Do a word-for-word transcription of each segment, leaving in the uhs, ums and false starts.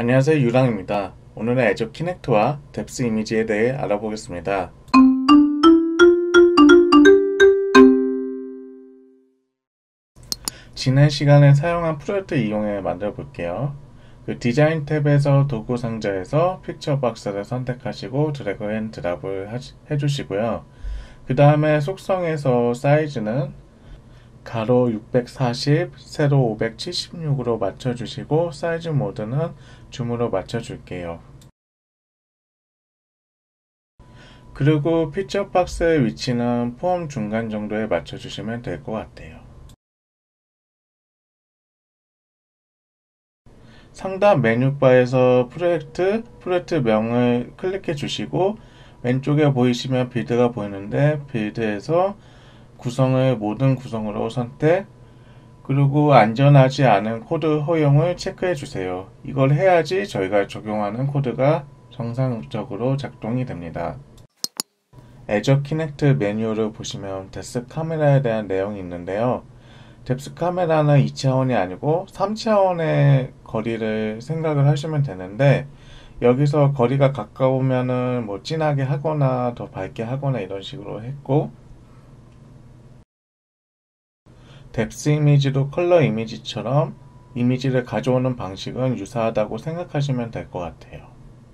안녕하세요, 유랑입니다. 오늘은 애저 키넥트와 뎁스 이미지에 대해 알아보겠습니다. 지난 시간에 사용한 프로젝트 이용해 만들어 볼게요. 그 디자인 탭에서 도구 상자에서 픽처 박스를 선택하시고 드래그 앤 드랍을 해주시고요. 그 다음에 속성에서 사이즈는 가로 육백사십, 세로 오백칠십육으로 맞춰주시고 사이즈 모드는 줌으로 맞춰줄게요. 그리고 픽처 박스의 위치는 폼 중간 정도에 맞춰주시면 될 것 같아요. 상단 메뉴바에서 프로젝트, 프로젝트명을 클릭해 주시고 왼쪽에 보이시면 빌드가 보이는데 빌드에서 구성을 모든 구성으로 선택, 그리고 안전하지 않은 코드 허용을 체크해 주세요. 이걸 해야지 저희가 적용하는 코드가 정상적으로 작동이 됩니다. 애저 키넥트 메뉴를 보시면 데스크 카메라에 대한 내용이 있는데요. 뎁스 카메라는 이 차원이 아니고 삼 차원의 거리를 생각을 하시면 되는데, 여기서 거리가 가까우면은 뭐 진하게 하거나 더 밝게 하거나 이런 식으로 했고, 뎁스 이미지도 컬러 이미지처럼 이미지를 가져오는 방식은 유사하다고 생각하시면 될 것 같아요.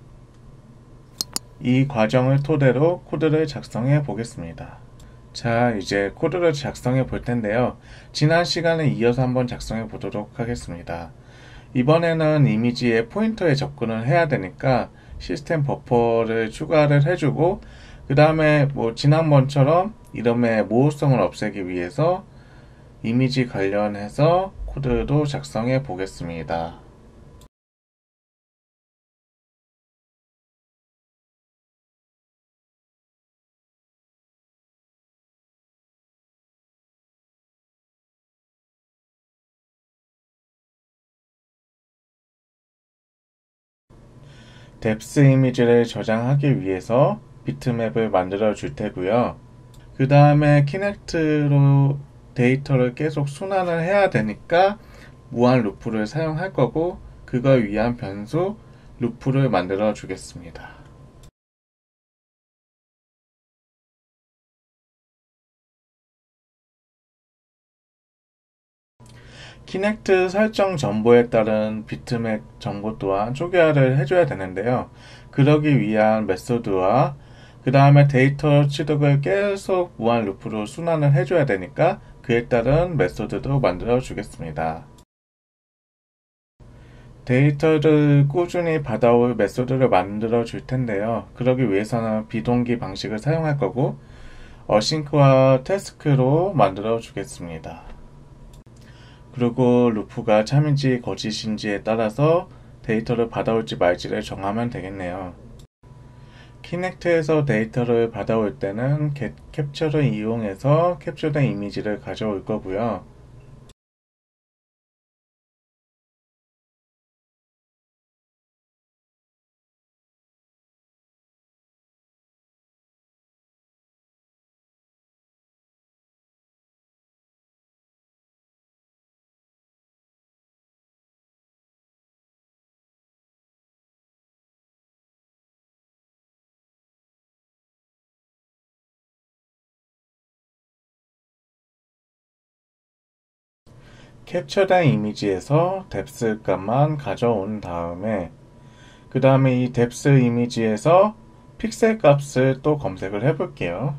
이 과정을 토대로 코드를 작성해 보겠습니다. 자, 이제 코드를 작성해 볼 텐데요. 지난 시간에 이어서 한번 작성해 보도록 하겠습니다. 이번에는 이미지의 포인터에 접근을 해야 되니까 시스템 버퍼를 추가를 해주고, 그 다음에 뭐 지난번처럼 이름의 모호성을 없애기 위해서 이미지 관련해서 코드도 작성해 보겠습니다. 뎁스 이미지를 저장하기 위해서 비트맵을 만들어 줄 테고요. 그 다음에 키넥트로 데이터를 계속 순환을 해야 되니까 무한 루프를 사용할 거고, 그걸 위한 변수 루프를 만들어 주겠습니다. 키넥트 설정 정보에 따른 비트맵 정보 또한 초기화를 해줘야 되는데요. 그러기 위한 메소드와 그 다음에 데이터 취득을 계속 무한 루프로 순환을 해줘야 되니까 그에 따른 메소드도 만들어 주겠습니다. 데이터를 꾸준히 받아올 메소드를 만들어 줄 텐데요. 그러기 위해서는 비동기 방식을 사용할 거고, 어싱크와 태스크로 만들어 주겠습니다. 그리고 루프가 참인지 거짓인지에 따라서 데이터를 받아올지 말지를 정하면 되겠네요. 키넥트에서 데이터를 받아올 때는 캡처를 이용해서 캡처된 이미지를 가져올 거고요. 캡처된 이미지에서 뎁스 값만 가져온 다음에 그 다음에 이 뎁스 이미지에서 픽셀 값을 또 검색을 해볼게요.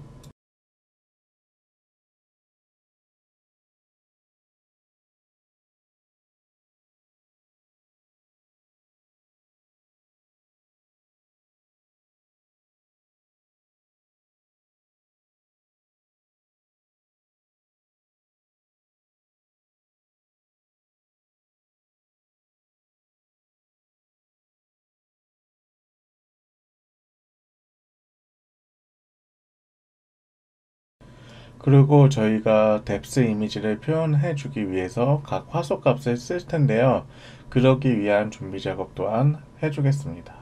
그리고 저희가 뎁스 이미지를 표현해 주기 위해서 각 화소 값을 쓸 텐데요. 그러기 위한 준비 작업 또한 해주겠습니다.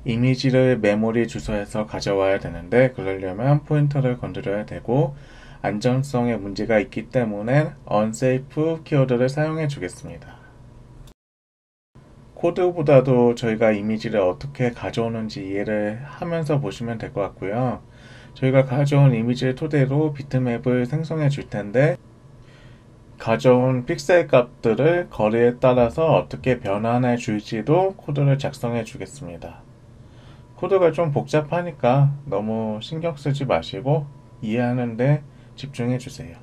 이미지를 메모리 주소에서 가져와야 되는데 그러려면 포인터를 건드려야 되고 안전성에 문제가 있기 때문에 unsafe 키워드를 사용해 주겠습니다. 코드보다도 저희가 이미지를 어떻게 가져오는지 이해를 하면서 보시면 될 것 같고요. 저희가 가져온 이미지를 토대로 비트맵을 생성해 줄 텐데 가져온 픽셀 값들을 거리에 따라서 어떻게 변환해 줄지도 코드를 작성해 주겠습니다. 코드가 좀 복잡하니까 너무 신경 쓰지 마시고 이해하는데 집중해 주세요.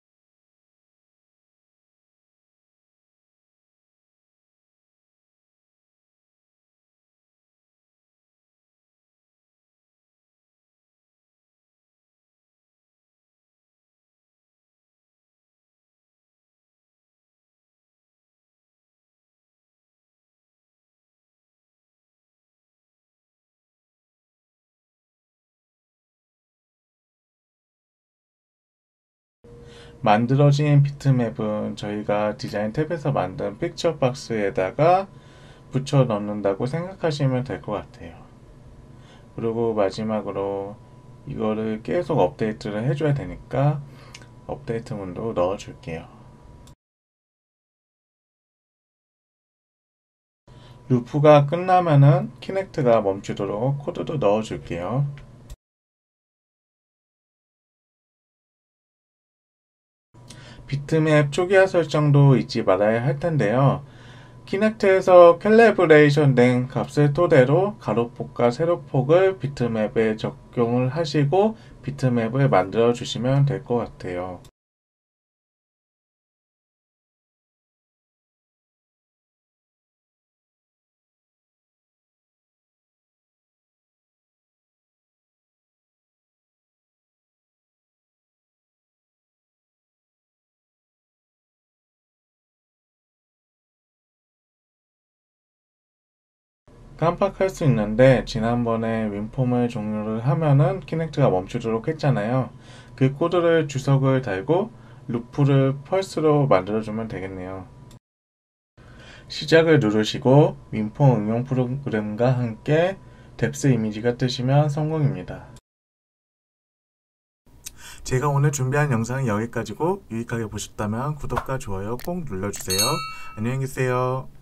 만들어진 비트맵은 저희가 디자인 탭에서 만든 픽처 박스에다가 붙여 넣는다고 생각하시면 될 것 같아요. 그리고 마지막으로 이거를 계속 업데이트를 해줘야 되니까 업데이트 문도 넣어줄게요. 루프가 끝나면은 키넥트가 멈추도록 코드도 넣어줄게요. 비트맵 초기화 설정도 잊지 말아야 할 텐데요. 키넥트에서 캘리브레이션 된 값을 토대로 가로폭과 세로폭을 비트맵에 적용을 하시고 비트맵을 만들어 주시면 될 것 같아요. 깜빡할 수 있는데 지난번에 윈폼을 종료를 하면은 키넥트가 멈추도록 했잖아요. 그 코드를 주석을 달고 루프를 펄스로 만들어주면 되겠네요. 시작을 누르시고 윈폼 응용 프로그램과 함께 뎁스 이미지가 뜨시면 성공입니다. 제가 오늘 준비한 영상은 여기까지고 유익하게 보셨다면 구독과 좋아요 꼭 눌러주세요. 안녕히 계세요.